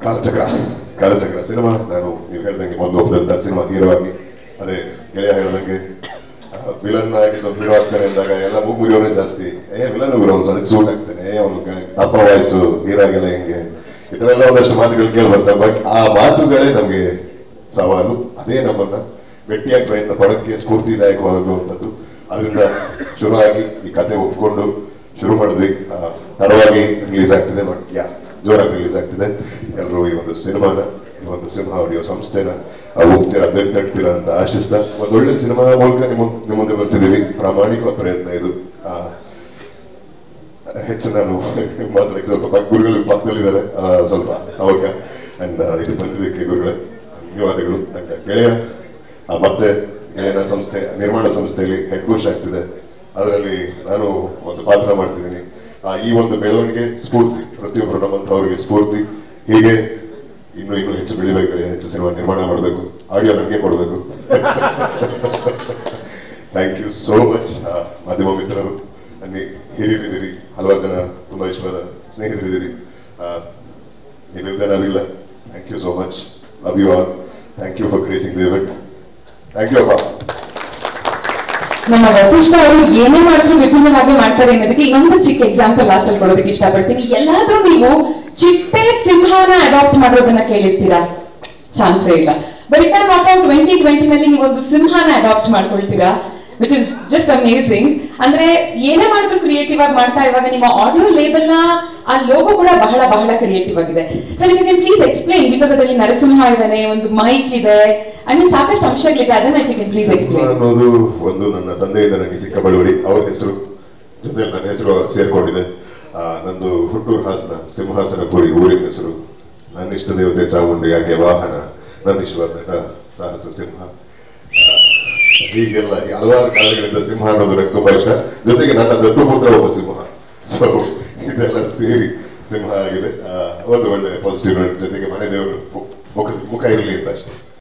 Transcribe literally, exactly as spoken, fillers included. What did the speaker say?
ಕಾಲಚಕ್ರ ಕಾಲಚಕ್ರ cinema ನಾನು ನೀವು ಹೇಳ್ದಂಗೆ ಮೊದಲು ಹೋಗ್ದಂತ ಸಿನಿಮಾ ಹೀರೋ ಆಗಿ ಅದೇ ಗೆಳೆಯ ಹೇಳ್ದಂಗೆ ವಿಲನ್ ಆಗಿದ್ದು ಹೀರೋ ಆಗ್ತಾನೆ ಅಂದಾಗ ಎಲ್ಲ ಮೂಗು ಮುರಿಯೋರೇ ಜಾಸ್ತಿ ಏ ವಿಲನ್ ಗುರು ಒಂದು ಅದಕ್ಕೆ ಸೂಟ್ ಆಗ್ತಾನೆ ಅವನು ದಪ್ಪ ವಾಯ್ಸು ಹೀರೋ ಆಗಿಲ್ಲ ಹಿಂಗೆ ಇದರೆಲ್ಲ ಒಂದಷ್ಟು ಮಾತುಗಳು ಕೇಳಿ ಬರ್ತವೆ. ಬಟ್ ಆ ಮಾತುಗಳೇ ನಮಗೆ ಸವಾಲು, ಅದೇ ನಮ್ಮನ್ನ ಗಟ್ಟಿಯಾಗಿ ಪ್ರಯತ್ನ ಪಡೋಕ್ಕೆ ಸ್ಫೂರ್ತಿದಾಯಕವಾಗುವಂಥದ್ದು. ಅದರಿಂದ ಶುರುವಾಗಿ ಈ ಕತೆ ಒಪ್ಕೊಂಡು ಶುರು ಮಾಡಿದ್ವಿ. ತಡವಾಗಿ ರಿಲೀಸ್ ಆಗ್ತಿದೆ, ಬಟ್ ಯಾ ಜೋರಾಗಿ ರಿಲೀಸ್ ಆಗ್ತಿದೆ. ಎಲ್ಲರೂ ಈ ಒಂದು ಸಿನಿಮಾನ ಈ ಒಂದು ಸಿಂಹ ಆಡಿಯೋ ಸಂಸ್ಥೆನ ಹೋಗ್ತೀರಾ ಬೆಂತಟ್ತೀರಾ ಅಂತ ಆಶಿಸ್ತಾ ಒಂದೊಳ್ಳೆ ಸಿನಿಮಾ ಮೂಲಕ ನಿಮ್ಮ ನಿಮ್ಮ ಮುಂದೆ ಬರ್ತಿದ್ದೀವಿ. ಪ್ರಾಮಾಣಿಕವಾದ ಪ್ರಯತ್ನ ಇದು. ಹೆಚ್ಚು ನಾನು ಮಾತಾಡಕ್ಕೆ ಸ್ವಲ್ಪ ಗುರುಗಳು ಪಕ್ಕದಲ್ಲಿದ್ದಾರೆ, ಸ್ವಲ್ಪ ಅವಾಗ ಅಂಡ್ ಇದು ಬಂದಿದ್ದಕ್ಕೆ ಗುರುಗಳೇ ಧನ್ಯವಾದಗಳು. ನಂಗೆ ಗೆಳೆಯ ಮತ್ತೆ ಗೆಳೆಯನ ಸಂಸ್ಥೆ ನಿರ್ಮಾಣ ಸಂಸ್ಥೆಯಲ್ಲಿ ಹೆಡ್ ಕೋಚ್ ಆಗ್ತಿದೆ, ಅದರಲ್ಲಿ ನಾನು ಒಂದು ಪಾತ್ರ ಮಾಡ್ತಿದ್ದೀನಿ. ಈ ಒಂದು ಬೆಳವಣಿಗೆ ಸ್ಫೂರ್ತಿ, ಪ್ರತಿಯೊಬ್ಬರು ನಮ್ಮಂಥವ್ರಿಗೆ ಸ್ಫೂರ್ತಿ. ಹೀಗೆ ಇನ್ನು ಇನ್ನೂ ಹೆಚ್ಚು ಬೆಳಿಬೇಕು, ಹೆಚ್ಚು ಸಿನಿಮಾ ನಿರ್ಮಾಣ ಮಾಡಬೇಕು, ಆಡಿಯೋ ನನಗೆ ಕೊಡಬೇಕು. Thank you so much. ಮಾಧ್ಯಮ ಮಿತ್ರರು, ಅಲ್ಲಿ ಹಿರಿಯರಿದ್ದೀರಿ, ಹಲವಾರು ಜನ ತುಂಬ ಇಷ್ಟವಾದ ಸ್ನೇಹಿತರಿದ್ದೀರಿ, ನೀವಿಲ್ಲದೆ ನಾವಿಲ್ಲ. Thank you so much. Love you all. Thank you for gracing the event. Thank you ಅಪ್ಪ. ನಮ್ಮ ವಸಿಷ್ಠ ಅವರು ಏನೇ ಮಾಡಿದ್ರು ವಿಭಿನ್ನವಾಗಿ ಮಾಡ್ತಾರೆ ಅನ್ನೋದಕ್ಕೆ ಇನ್ನೊಂದು ಚಿಕ್ಕ ಎಕ್ಸಾಂಪಲ್ ಲಾಸ್ಟ್ ಅಲ್ಲಿ ಕೊಡೋದಕ್ಕೆ ಇಷ್ಟಪಡ್ತೀನಿ. ಎಲ್ಲಾದ್ರೂ ನೀವು ಚಿಟ್ಟೆ ಸಿಂಹನ ಅಡಾಪ್ಟ್ ಮಾಡೋದನ್ನ ಕೇಳಿರ್ತೀರಾ? ಚಾನ್ಸೇ ಇಲ್ಲ. But if I not out twenty twenty ನಲ್ಲಿ ನೀವೊಂದು ಸಿಂಹನ ಅಡಾಪ್ಟ್ ಮಾಡ್ಕೊಳ್ತೀರಾ, ವಿಚ್ ಇಸ್ ಜಸ್ಟ್ ಅಮೇಸಿಂಗ್. ಅಂದ್ರೆ ಏನೇ ಮಾಡಿದ್ರು ಕ್ರಿಯೇಟಿವ್ ಆಗಿ ಮಾಡ್ತಾ ಇವಾಗ ನಿಮ್ಮ ಆಡಿಯೋ ಲೇಬಲ್ ನ ಆ ಲೋಗೋ ಕೂಡ ಬಹಳ ಬಹಳ ಕ್ರಿಯೇಟಿವ್ ಆಗಿದೆ. Sir if you can please explain, because ಅದರಲ್ಲಿ ನರಸಿಂಹ ಇದ್ದಾನೆ, ಒಂದು ಮೈಕ್ ಇದೆ, ಐ ಮೀನ್ ಸಾಕಷ್ಟು ಅಂಶಗಳಿದೆ, ಅದನ್ನ if you can please explain. ಅನ್ನೋದು ಒಂದು ನನ್ನ ತಂದೆಯಿಂದ ನನಗೆ ಸಿಕ್ಕ ಬಳುವಳಿ, ಅವ್ರ ಹೆಸರು ಜೊತೆ ನನ್ನ ಹೆಸರು ಸೇರ್ಕೊಂಡಿದೆ. ನಂದು ಹುಟ್ಟೂರು ಹಾಸನ, ಸಿಂಹಾಸನಪುರಿ ಊರಿನ ಹೆಸರು. ನನ್ನ ಇಷ್ಟ ದೇವತೆ ಚಾಮುಂಡಿ, ಯಾಕೆ ವಾಹನ, ನನ್ನ ಇಷ್ಟವಾದ ನಟ ಸಾಹಸ ಸಿಂಹ. ಹೀಗೆಲ್ಲ ಹಲವಾರು ಕಾರಣಗಳಿಂದ ಸಿಂಹ ಅನ್ನೋದು ನನಗೆ ತುಂಬಾ ಇಷ್ಟ. ಜೊತೆಗೆ ನನ್ನ ದತ್ತುಪುತ್ರ ಒಬ್ಬ ಸಿಂಹ. ಸೊ ಇದೆಲ್ಲ ಸೇರಿ ಸಿಂಹ ಆಗಿದೆ. ಒಂದು ಒಳ್ಳೆ ಪಾಸಿಟಿವ್ ಜೊತೆಗೆ ಮನೆ ದೇವರು ಮುಖ ಮುಖ ಇರಲಿ ಅಂತ ಅಷ್ಟೇ.